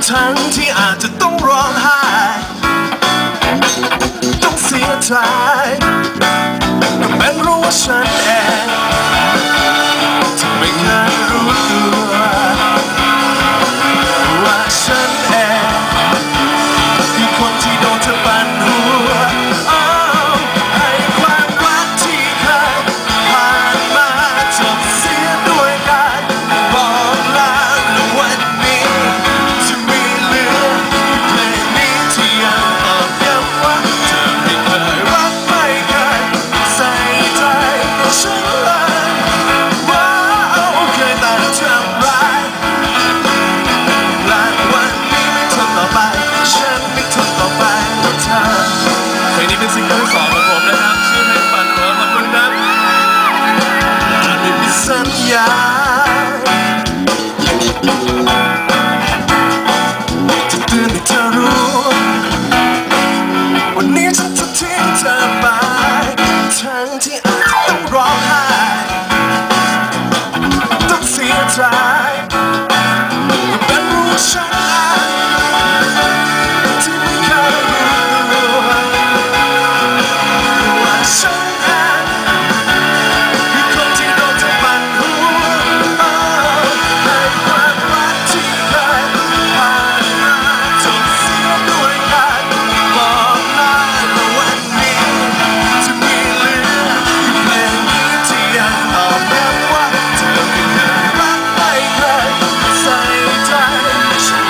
ทั้งที่อาจจะต้องร้องไห้ต้องเสียใจก็เป็นรู้ว่าฉันเองที่ไม่เคยรู้ตัวว่าฉันเองคือคนที่โดนเธอปั่นหัวให้ความรักที่เคยผ่านมาจบเสียด้วยการบอกลาและวันนี้จะมีเหลือเพลงนี้ที่ยังตอกย้ำว่าเธอไม่เคยรักไม่เคยใส่ใจฉันเลยว่าเคยแต่ทำร้ายและวันนี้ไม่ทนต่อไปฉันไม่ทนต่อไปแล้วเธอเพลงนี้เป็นซิงเกิลที่2ของผมนะครับชื่อเพลงปั่นหัวขอบคุณครับไม่มีสัญญาจะเตือนให้เธอรู้วันนี้ฉันจะทิ้งเธอไปทั้งที่อาจจะต้องร้องไห้ต้องเสียใจก็เป็นรู้ฉันที่ไม่เคยรู้ว่าฉันเองคือคนที่โดนเธอปั่นหัวให้ความรักที่เคยผ่านมาจบเสียด้วยการบอกลาและวันนี้จะมีเหลือเพลงนี้ที่ยังตอกย้ำว่าเธอไม่เคยรักไม่เคยใส่ใจฉัน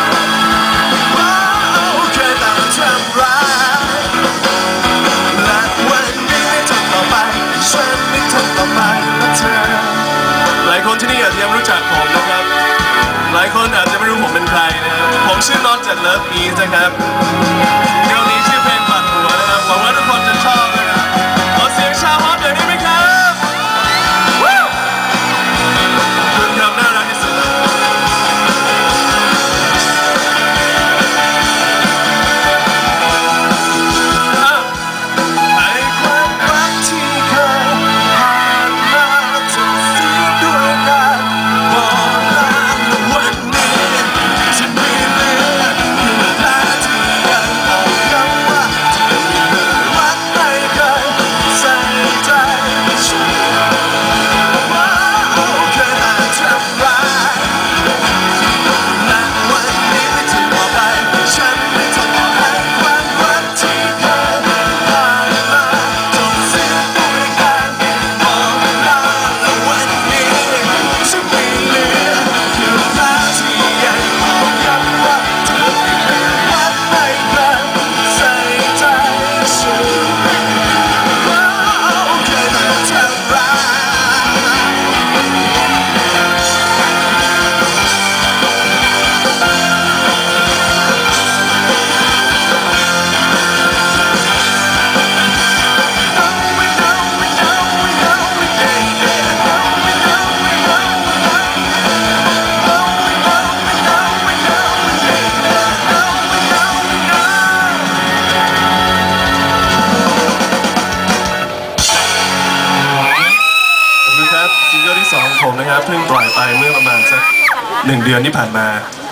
เคยแต่ทำร้ายและวันนี้ไม่ทนต่อไปฉันไม่ทนต่อไปแล้วเธอหลายคนที่นี่อาจจะยังรู้จักผมนะครับหลายคนอาจจะไม่รู้ผมเป็นใครนะครับผมชื่อน็อตจากเลิฟอีสนะครับเพลงนี้ชื่อเพลงปั่นหัวนะครับหวังว่าทุกคนจะชอบนะครับขอเสียงชาวฮอตหน่อยได้ไหมครับคุณครับน่ารักที่สุดเลยให้ความรักที่เคยผ่านมาจบเสียด้วยการบอกลาและวันนี้จะไม่เหลือเพียงแค่ที่ยังตอกย้ำว่าเธอไม่เคยรักไม่เคยใส่ใจฉันเคยแต่ทำร้ายและวันนี้ไม่ทนต่อไปฉันไม่ทนต่อให้ความรักที่เคยผ่านมาจบเสียด้วยการบอกลาและวันนี้จะไม่เหลือเพียงแค่ที่ยังตอกย้ำว่าเธอไม่เคยรักไม่เคยใส่ใจฉันเคยแต่ทำร้าย ขอบคุณครับซิงเกิลที่2ของผมนะครับเพิ่งปล่อยไปเมื่อประมาณสัก1 เดือนที่ผ่านมา